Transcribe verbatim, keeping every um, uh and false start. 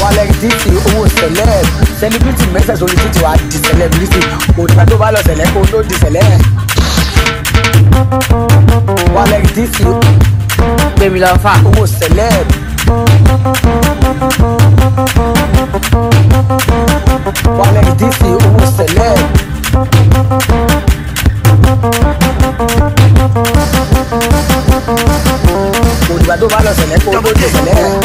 wálẹ̀ títí owó celeb celebrity mẹ́sẹ̀ sórí títí wàá di celebrity òdìgbà tó bá lọ sẹ̀lẹ̀ kó ló di celeb wálẹ̀ títí gbèmí lọ fà owó celeb wálẹ̀ títí owó celeb òdìgbà tó bá lọ sẹ̀lẹ̀ kó ló di celeb.